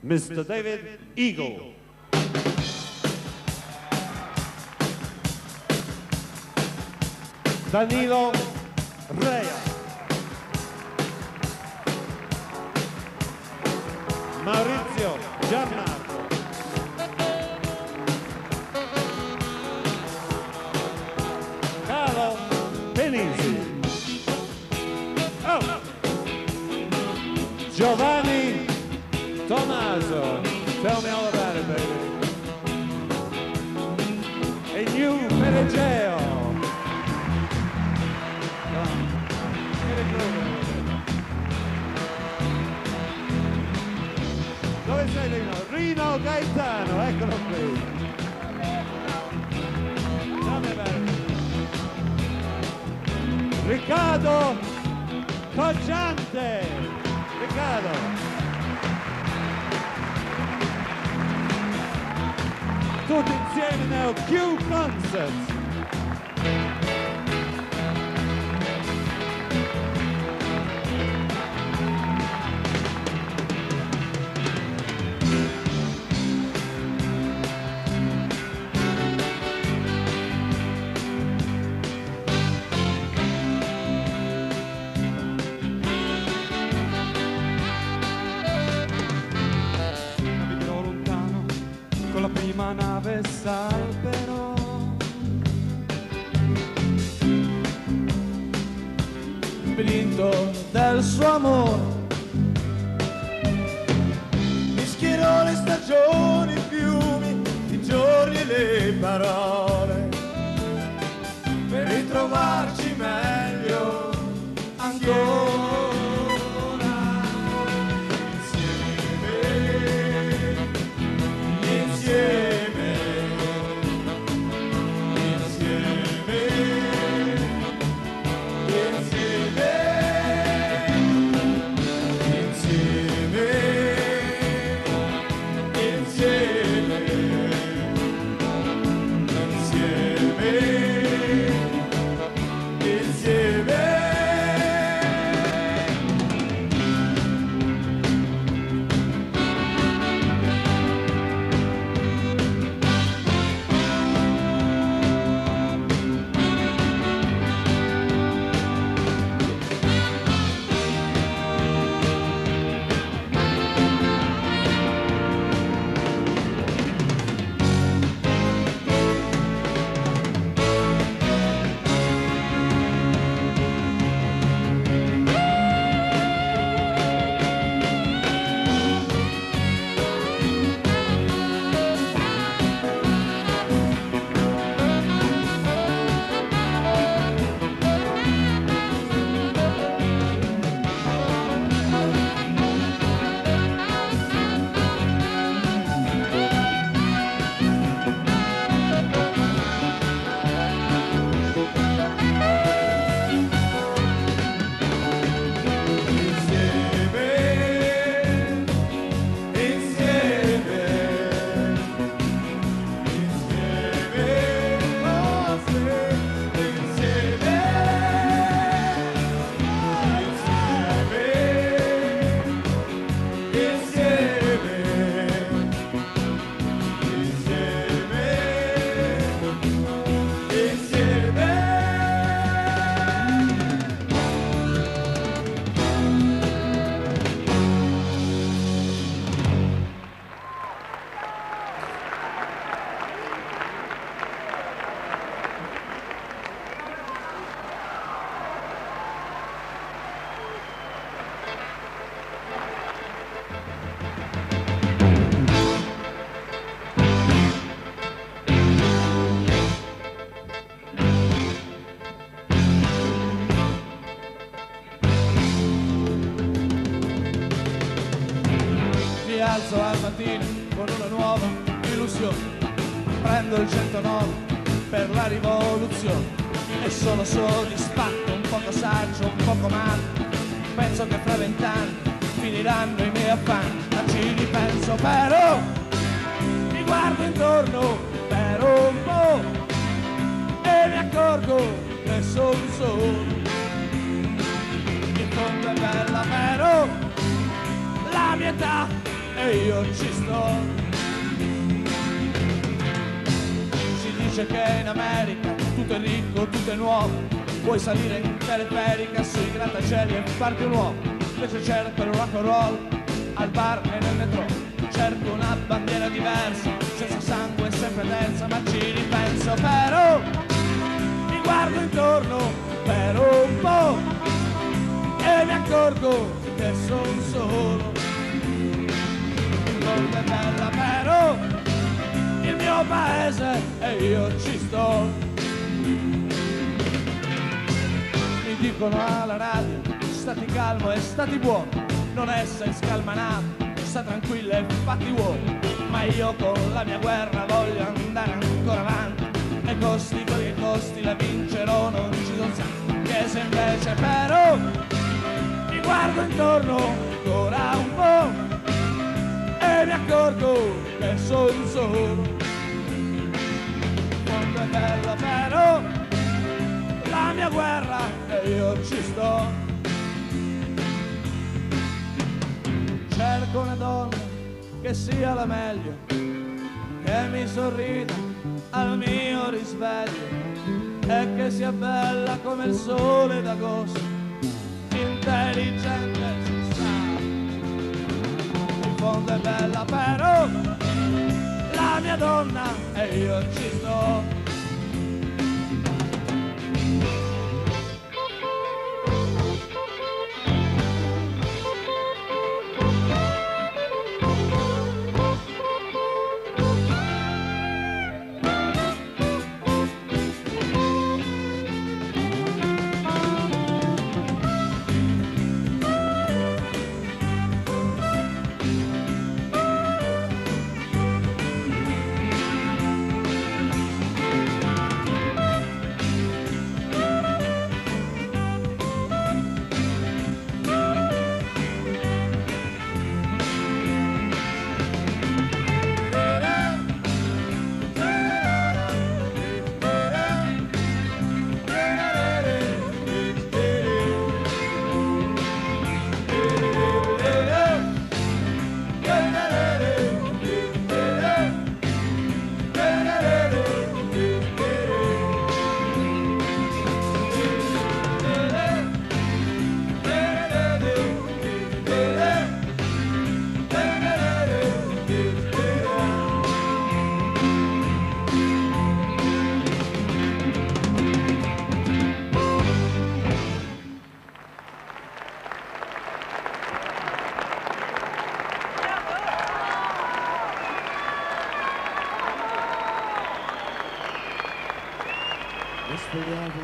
Mr. David Eagle. Danilo Rea. Maurizio Gianmarco. Carlo Penisi. Oh. Giovanni Tommaso. Tell me all about it, baby. E New Perigeo. Dove sei Rino? Rino Gaetano, eccolo qui. Riccardo Coggiante. Riccardo. Tutti insieme nel Q Concert. La prima nave salverò, vinto del suo amore, mischierò le stagioni, i fiumi, i giorni e le parole, per ritrovarci meglio ancora. Alzo al mattino con una nuova illusione, prendo il 109 per la rivoluzione e sono soddisfatto, un poco saggio, un poco matto. Penso che fra 20 anni finiranno i miei affanni, ma ci ripenso però, mi guardo intorno per un po' e mi accorgo che sono solo. Il mondo è bella però la mia età e io ci sto. Si dice che in America tutto è ricco, tutto è nuovo, puoi salire in teleferica sui grattacieli e farti un uomo. Invece cerco il rock and roll al bar e nel metro, cerco una bandiera diversa, senza sangue, sempre terza, ma ci ripenso. Però mi guardo intorno per un po' e mi accorgo che sono solo. Il mondo è bella, però il mio paese e io ci sto. Mi dicono alla radio, stati calmo e stati buono, non essere scalmanato, sta tranquillo e fatti uomo. Ma io con la mia guerra voglio andare ancora avanti, e costi quelli che costi la vincerò, non ci sono santi. Che se invece però mi guardo intorno ancora un po' e mi accorgo che sono solo. Il mondo è bello però la mia guerra e io ci sto. Cerco una donna che sia la meglio, che mi sorrida al mio risveglio e che sia bella come il sole d'agosto, intelligente si sa. In fondo è bella però la mia donna e io ci sto. E sfogliavo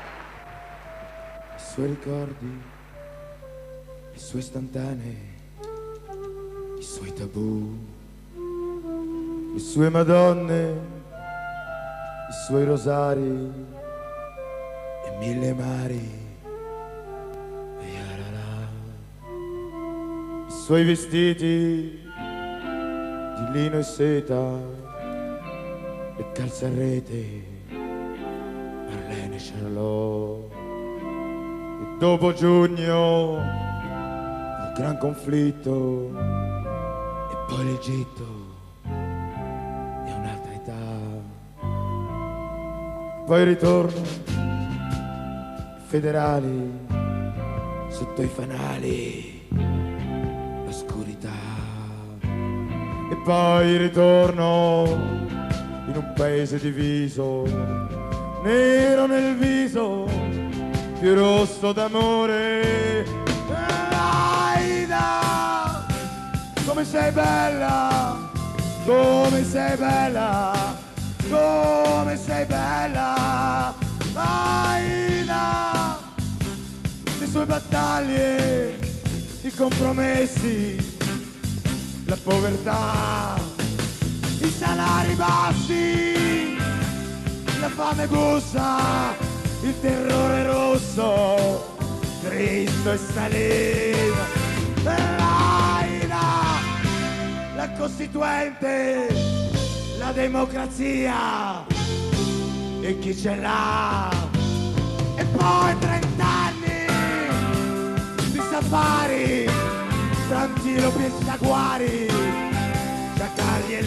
i suoi ricordi, i suoi istantanei, i suoi tabù, le sue madonne, i suoi rosari e mille mari, e yarara, i suoi vestiti di lino e seta, le calze a rete, Marlene e Charlot. E dopo giugno il gran conflitto, e poi l'Egitto e un'altra età, poi ritorno federali sotto i fanali, l'oscurità, e poi ritorno in un paese diviso, nero nel viso, più rosso d'amore. Aida, come sei bella, come sei bella, come sei bella. Aida, le sue battaglie, i compromessi, la povertà, i salari bassi, la fame bussa, il terrore rosso, Cristo è salito. L'Aida, la Costituente, la democrazia e chi ce l'ha. E poi 30 anni di safari, tra antilopi e saguari,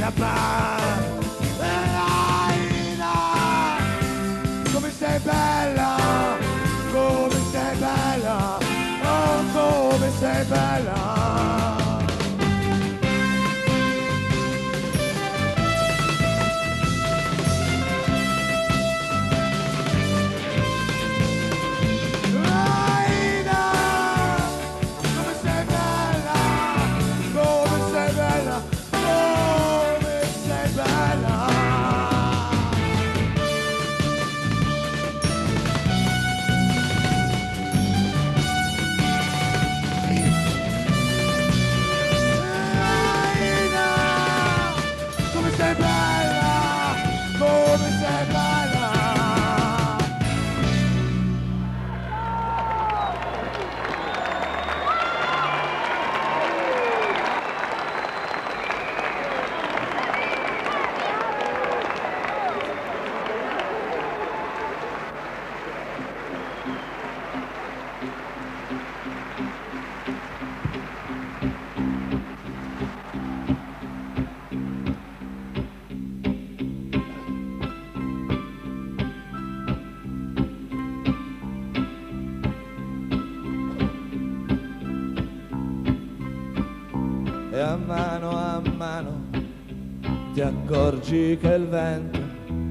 Japan. Aina, come sei bella, come sei bella, oh come sei bella. E a mano ti accorgi che il vento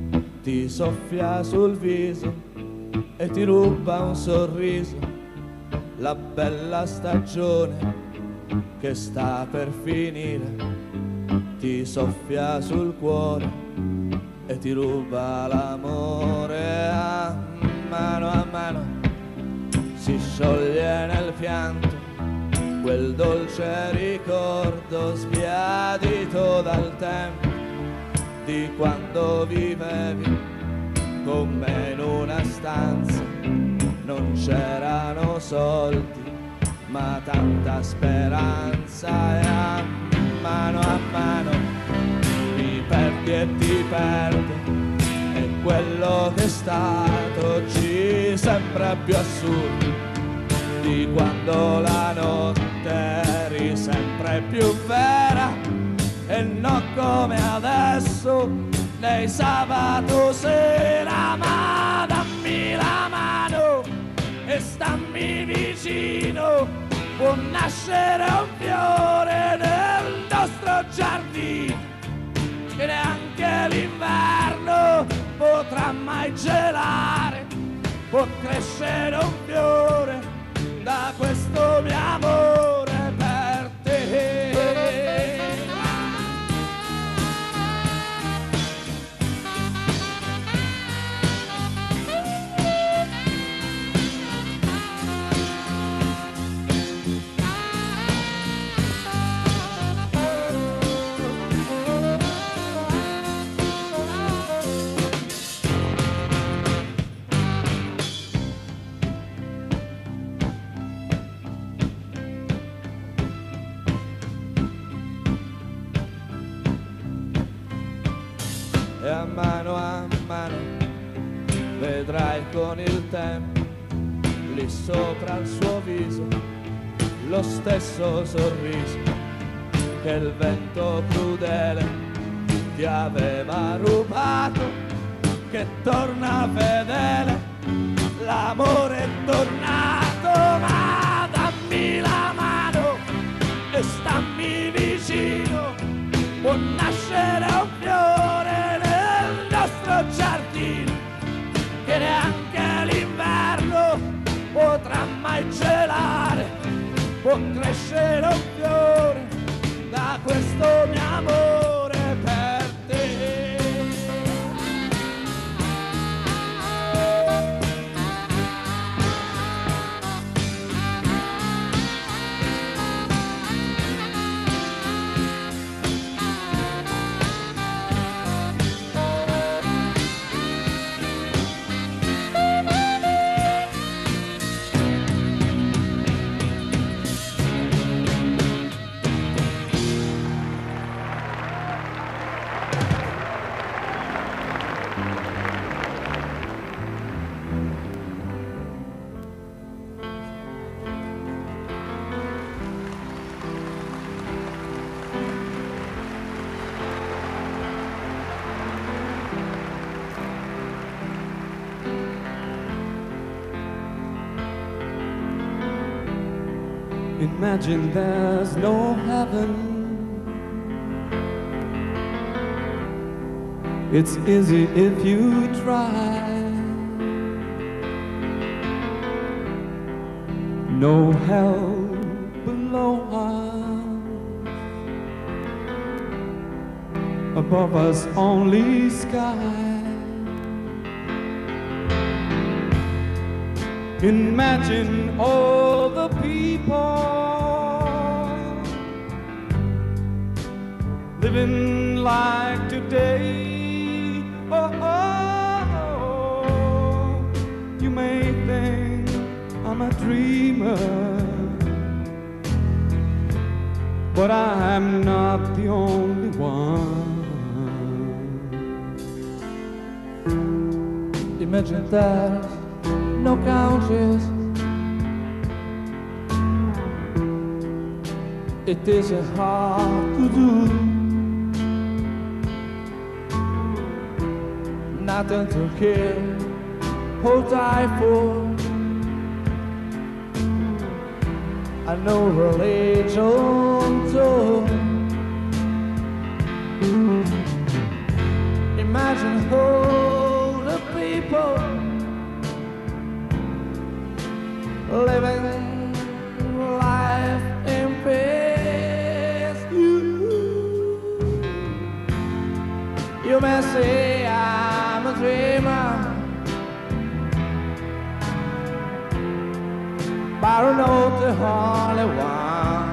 ti soffia sul viso e ti ruba un sorriso, la bella stagione che sta per finire, ti soffia sul cuore e ti ruba l'amore. A mano si scioglie nel pianto quel dolce ricordo sbiadito dal tempo di quando vivevi con me in una stanza. Non c'erano soldi ma tanta speranza, e a mano mi perdi e ti perdo, e quello che è stato ci sembra più assurdo di quando la notte eri sempre più vera, e non come adesso nei sabato sera. Ma dammi la mano e stammi vicino, può nascere un fiore nel nostro giardino, che neanche l'inverno potrà mai gelare, può crescere un fiore da questo mio amore per te. E a mano vedrai con il tempo lì sopra il suo viso lo stesso sorriso che il vento crudele ti aveva rubato, che torna fedele, l'amore è tornato. Ma dammi la mano e stammi vicino, può nascere un fiore nel nostro giardino, che neanche l'inverno potrà mai gelare, può crescere un fiore da questo mio amore per te. Imagine there's no heaven. It's easy if you try. No hell below us, above us only sky. Imagine all the people living like today. Oh, oh, oh. You may think I'm a dreamer, but I'm not the only one. Imagine there's no countries. It isn't hard to do. Nothing to kill or die for. I know religion too. Imagine all the people living life in peace. You may say I'm a dreamer, but I'm not the only one.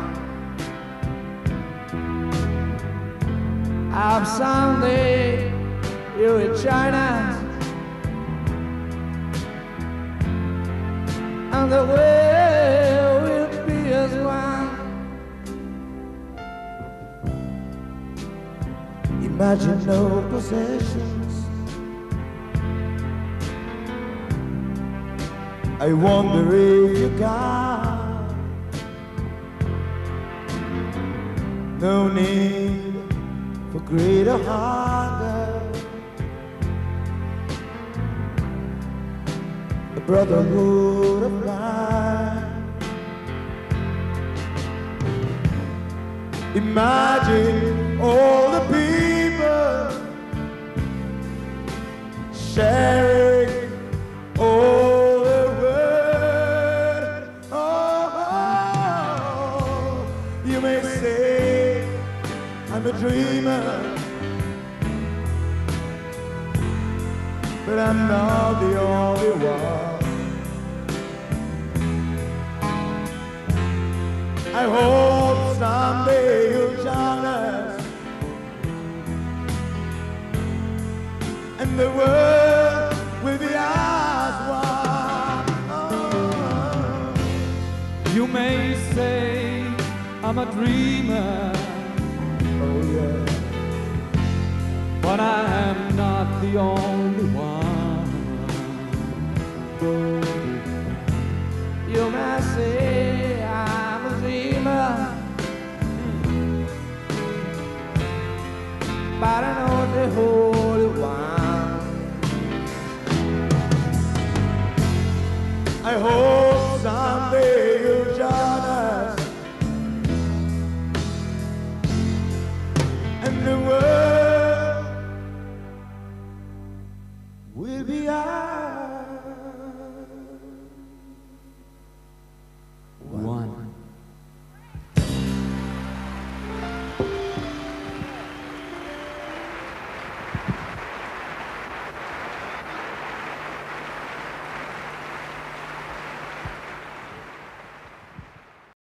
I'm someday you will join us, and the world will be as one. Imagine no possessions. I wonder if you got no need for greater hunger, the brotherhood of life. Imagine all the people sharing all the world. Oh, you may say I'm a dreamer, but I'm not the only one. I hope someday you'll join us, and the world will be as one. Oh. You may say I'm a dreamer, Oh yeah. but I am not the only one. You may say I'm a dreamer, but I know the Holy One. I hope